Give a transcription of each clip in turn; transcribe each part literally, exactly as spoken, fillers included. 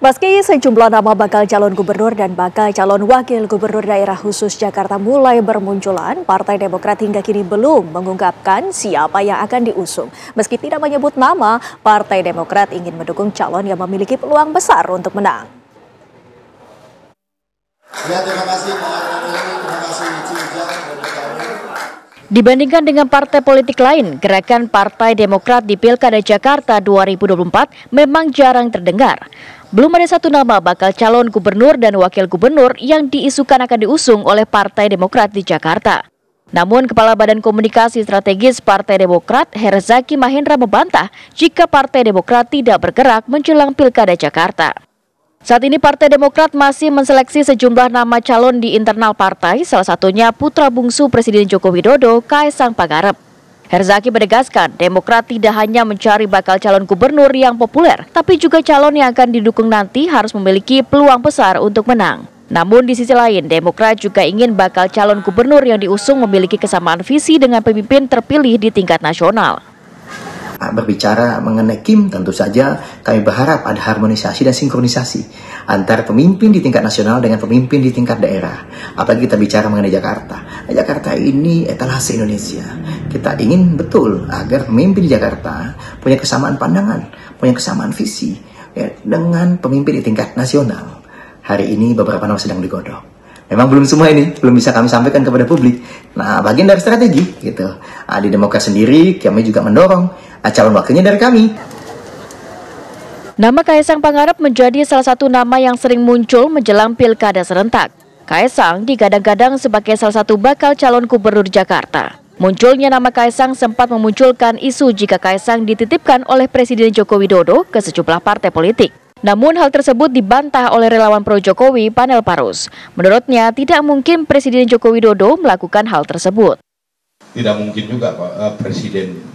Meski sejumlah nama bakal calon gubernur dan bakal calon wakil gubernur daerah khusus Jakarta mulai bermunculan, Partai Demokrat hingga kini belum mengungkapkan siapa yang akan diusung. Meski tidak menyebut nama, Partai Demokrat ingin mendukung calon yang memiliki peluang besar untuk menang. Ya, terima kasih, terima kasih. Dibandingkan dengan partai politik lain, gerakan Partai Demokrat di Pilkada Jakarta dua ribu dua puluh empat memang jarang terdengar. Belum ada satu nama bakal calon gubernur dan wakil gubernur yang diisukan akan diusung oleh Partai Demokrat di Jakarta. Namun, Kepala Badan Komunikasi Strategis Partai Demokrat, Herzaki Mahendra membantah jika Partai Demokrat tidak bergerak menjelang Pilkada Jakarta. Saat ini Partai Demokrat masih menseleksi sejumlah nama calon di internal partai, salah satunya putra bungsu Presiden Joko Widodo, Kaesang Pangarep. Herzaki menegaskan, Demokrat tidak hanya mencari bakal calon gubernur yang populer, tapi juga calon yang akan didukung nanti harus memiliki peluang besar untuk menang. Namun di sisi lain, Demokrat juga ingin bakal calon gubernur yang diusung memiliki kesamaan visi dengan pemimpin terpilih di tingkat nasional. Berbicara mengenai Kim, tentu saja kami berharap ada harmonisasi dan sinkronisasi antara pemimpin di tingkat nasional dengan pemimpin di tingkat daerah. Apalagi kita bicara mengenai Jakarta. Jakarta ini etalase Indonesia. Kita ingin betul agar pemimpin di Jakarta punya kesamaan pandangan, punya kesamaan visi ya, dengan pemimpin di tingkat nasional. Hari ini beberapa nama sedang digodok. Memang belum semua ini, belum bisa kami sampaikan kepada publik. Nah, bagian dari strategi, gitu. Nah, di Demokrat sendiri, kami juga mendorong nah, calon wakilnya dari kami. Nama Kaesang Pangarep menjadi salah satu nama yang sering muncul menjelang Pilkada serentak. Kaesang digadang-gadang sebagai salah satu bakal calon gubernur Jakarta. Munculnya nama Kaesang sempat memunculkan isu jika Kaesang dititipkan oleh Presiden Joko Widodo ke sejumlah partai politik. Namun hal tersebut dibantah oleh relawan pro-Jokowi Panel Parus. Menurutnya tidak mungkin Presiden Joko Widodo melakukan hal tersebut. Tidak mungkin juga Pak Presiden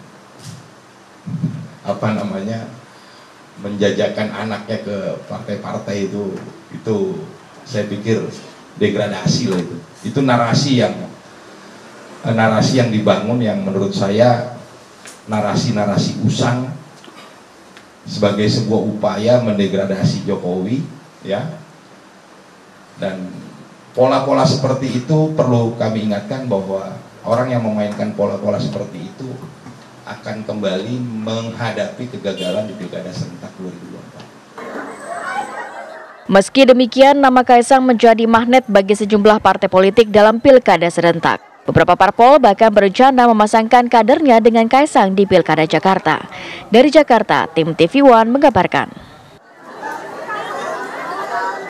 apa namanya menjajakan anaknya ke partai-partai itu. Itu saya pikir degradasi lah itu. Itu narasi yang narasi yang dibangun yang menurut saya narasi-narasi usang sebagai sebuah upaya mendegradasi Jokowi, ya. Dan pola-pola seperti itu perlu kami ingatkan bahwa orang yang memainkan pola-pola seperti itu akan kembali menghadapi kegagalan di Pilkada serentak dua ribu dua puluh empat. Meski demikian, nama Kaesang menjadi magnet bagi sejumlah partai politik dalam Pilkada serentak. Beberapa parpol bahkan berencana memasangkan kadernya dengan Kaesang di Pilkada Jakarta. Dari Jakarta, tim T V One mengabarkan.